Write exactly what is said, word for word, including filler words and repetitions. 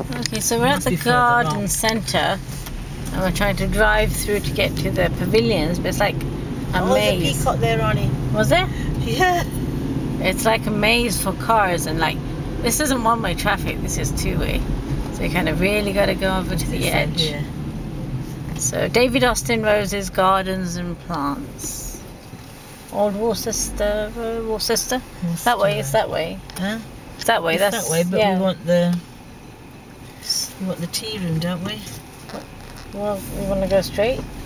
Okay, so we're at the garden centre and we're trying to drive through to get to the pavilions, but it's like a oh, maze. There's a peacock there, Ronnie. Was there? Yeah. It's like a maze for cars, and like this isn't one-way traffic, this is two-way. So you kind of really got to go over to the edge. Yeah. So David Austin Rose's Gardens and Plants. Old Worcester, uh, Worcester. Worcester. That way. It's that way. Huh? It's that way. It's That's that way, but yeah. we want the we want the tea room, don't we? Well, we want to go straight.